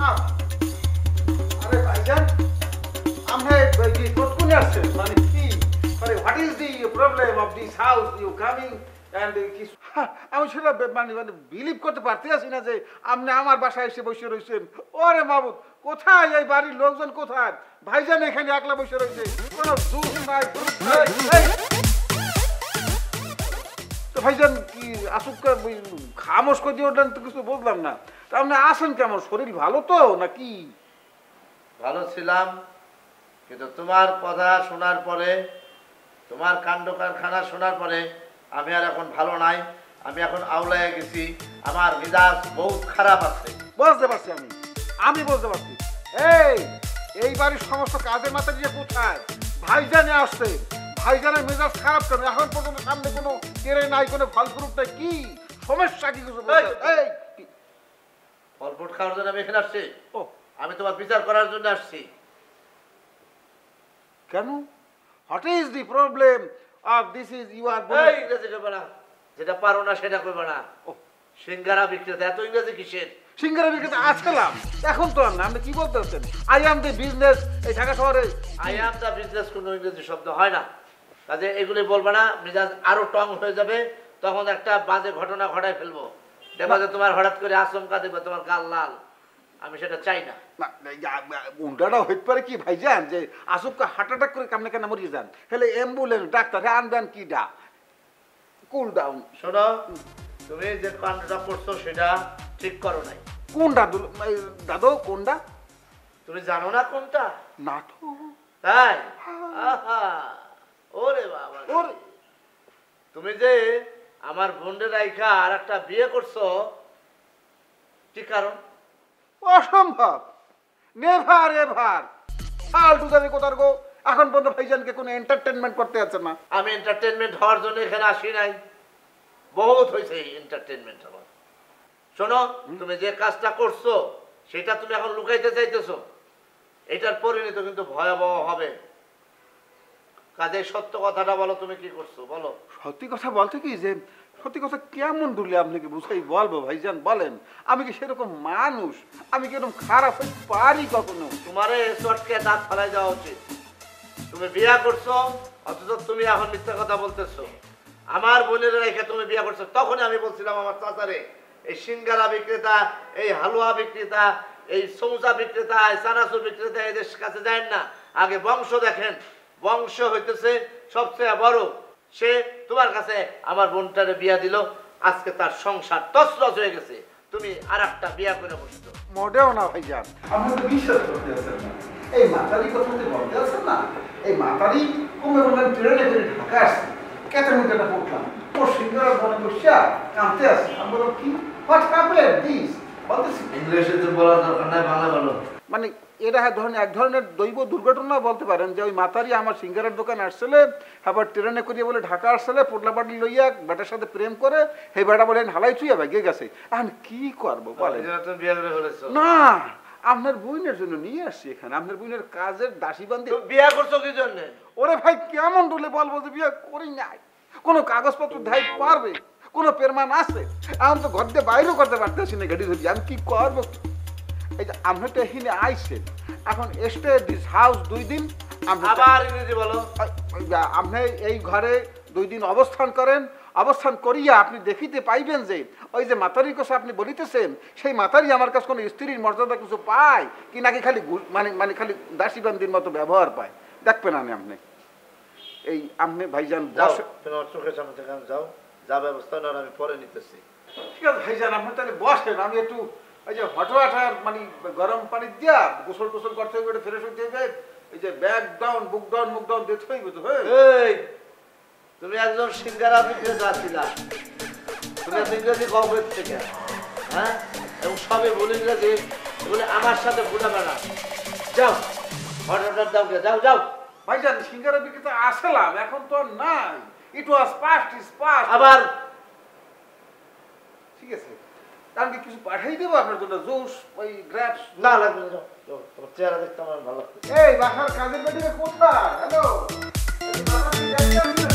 আরে ভাইজান আমরা কি কতক্ষণ আসছেন মানে কি মানে what is the problem of this house you coming and কি আমি সেটা মানে মানে বিলিভ করতে পারতেছি না যে আপনি আমার বাসায় এসে বসে রয়েছেন। ওরে মাবুদ, কোথায় এই বাড়ির লোকজন কোথায়? ভাইজান এখানে একলা বসে রয়েছে, কোনো জুস নাই গ্রুপ নাই। তো ভাইজান কি আসুক খামোশ করে দিয়ে ওঠলেন তো কিছু বুঝলাম না। তা আপনি আসেন কেমন? শরীর ভালো তো নাকি? ভালো ছিলাম, কিন্তু তোমার কথা শোনার পরে, তোমার কাণ্ড কারখানা শোনার পরে আমি আর এখন ভালো নাই। আমি এখন আউলায় গেছি, আমার মেজাজ বহুত খারাপ আছে। বুঝতে পারছি আমি বুঝতে পারছি। এই বাড়ির সমস্ত কাজের মাথা দিয়ে কোথায়? ভাইজানে আসছে, ভাইজানের মেজাজ খারাপ কেন? এখন পর্যন্ত সামনে কোনো কেড়ে নাই, কোনো ফল ফ্রুট নাই, কি সমস্যা? কি কিছু ফল ফ্রুট খাওয়ার জন্য আমি এখানে আসছি? ও, আমি তোমার বিচার করার জন্য আসছি। কেন? What is the problem of this is you are ইংরেজি কইবা না, যেটা পারো না সেটা কইবা না। ও সিঙ্গারা বিক্রেতা, এত ইংরেজি কিসের? সিঙ্গারা বিক্রেতা আসলাম, এখন তো না। আপনি কি বলতে চাচ্ছেন? I am the business. এই ঢাকা শহরে আই অ্যাম দ্য বিজনেস কোনো ইংরেজি শব্দ হয় না। কাজে এগুলি বলবা না, মেজাজ আরো টং হয়ে যাবে। তখন একটা বাজে ঘটনা ঘটায় ফেলবো। দেখবা যে তোমার হঠাৎ করে আচমকা দেখবে তোমার গাল লাল। আমি সেটা চাই না। উল্টাটা হইতে পারে কি ভাইজান, যে আচমকা হার্ট অ্যাটাক করে কামনে কেন মরিয়ে যান? হেলে অ্যাম্বুলেন্স ডাক্তার আনবেন কি ডা? Cool down. শোনো, তুমি যে কাণ্ডটা করছো সেটা ঠিক করো নাই। কোনটা দাদু? কোনটা? তুমি জানো না কোনটা? না তো। তাই? আহা, ওরে বাবা, ওরে তুমি যে আমার বোনের রাইখা আর একটা বিয়ে করছো, কি কারণ? অসম্ভব, নেভার এভার। ফালতু জানি কোথার গো। এখন পর্যন্ত ভাইজানকে কোনো এন্টারটেনমেন্ট করতে যাচ্ছে না। আমি এন্টারটেনমেন্ট হওয়ার জন্য এখানে আসি নাই, বহুত হয়েছে এই এন্টারটেনমেন্ট আমার। শোনো, তুমি যে কাজটা করছো সেটা তুমি এখন লুকাইতে চাইতেছো, এটার পরিণতি কিন্তু ভয়াবহ হবে। কাজে সত্য কথাটা বলো, তুমি কি করছো বলো। সত্যি কথা বলতে কি, যে সত্যি কথা কেমন বললে আপনাকে বুঝাই বলবো ভাইজান? বলেন, আমি কি সেরকম মানুষ? আমি কি এরকম খারাপ হতে পারি কখনো? তোমারে চটকে দাঁত ফেলাই যাওয়া উচিত। তুমি বিয়া করছো, অথচ তুমি এখন মিথ্যা কথা বলতেছো। আমার বোনের রেখে তুমি বিয়া করছো, তখনই আমি বলছিলাম আমার চাচারে, এই সিঙ্গারা বিক্রেতা, এই হালুয়া বিক্রেতা, এই সমুচা বিক্রেতা, এই চানাচুর বিক্রেতা, এদের কাছে যায় না, আগে বংশ দেখেন। বংশ হইতেছে সবচেয়ে বড়। সে তোমার কাছে আমার বোনটারে বিয়া দিল, আজকে তার সংসার তছনছ হয়ে গেছে। তুমি আর একটা বিয়া করে বসতো। মোটেও না ভাইজান, আপনি তো বিশ্বাস করতে আছেন না। এই মাতারি কথা যে বলতে আছেন না, এই মাতারি কমে বললেন ট্রেনে করে ঢাকা আসছে, কেতামিটাটা পড়লাম, ওর সিঙ্গারা মনে বসিয়া কাঁদতে আসছে। আমি বললাম কি হোয়াট হ্যাপেন্ড দিস? বলতেছি ইংলিশে তো বলার দরকার নাই, বাংলা বলো। মানে এটা এক ধরনের দৈব দুর্ঘটনা বলতে পারেন, যে ওই মাতারি আমার সিঙ্গারের দোকান আসছিলে, আবার ট্রেনে করিয়ে বলে ঢাকা আসছিলে, পোটলা পাটি লইয়া বেটার সাথে প্রেম করে সেই বেটা বলেন হালাই চুইয়া ভাগিয়ে গেছে। এখন কি করবো বলেন? না, আপনার বোনের জন্য নিয়ে আসছি এখানে, আপনার বোনের কাজের দাসী বান্ধি। বিয়া করছো কি জন্য? ওরে ভাই কেমন বলে বলবো যে বিয়ে করি নাই? কোনো কাগজপত্র ধাই পারবে, কোনো পেরমান আছে? এখন তো ঘর দিয়ে বাইরেও করতে পারতেছি না, গাড়ি ধরি। আমি কি করবো? এই যে আপনি তো এখানে আইসেন, এখন স্টে দিস হাউস 2 দিন। আবার ইংরেজি বলো। আপনি এই ঘরে 2 দিন অবস্থান করেন, অবস্থান করিয়া আপনি দেখিতে পাইবেন যে ওই যে মাতারির কথা আপনি বলিতেছেন, সেই মাতারি আমার কাছে কোনো স্ত্রীর মর্যাদা কিছু পায় কি নাকি খালি মানে মানে খালি দাসীবান্দির মতো ব্যবহার পায়, দেখবেন আমি আপনি। এই আপনি ভাইজান তোমার চোখের সামনে থেকে যাও, যা ব্যবস্থা নেওয়ার আমি পরে নিতেছি। ঠিক আছে ভাইজান, আপনি তাহলে বসেন, আমি একটু ওই যে হটওয়াটার মানে গরম পানি দিয়া গোসল টোসল করতে হবে, ফ্রেশ হইতে হবে, এই যে ব্যাগ ডাউন বুক ডাউন মুখ ডাউন দিতে হইবে তো। এই তুমি একজন সিঙ্গারা বিক্রেতা ছিলা, তুমি ইংরেজি কবে থেকে? হ্যাঁ, এবং সবে বলি ইংরেজি, বলে আমার সাথে ঘুরাবে না। যাও হটওয়াটার দাও, যাও যাও। ভাইজান সিঙ্গারা বিক্রেতা আসলাম, এখন তো নাই। It was past is past. আবার ঠিক আছে, আমি কি কিছু পাঠাই দেবো আপনার জন্য? জুস, ওই গ্রেপস? না লাগবে না, যাও। তোমার চেহারা দেখতে আমার ভালো লাগছে। এই বাসার কাজের বেটিরা কোথায়? হ্যালো।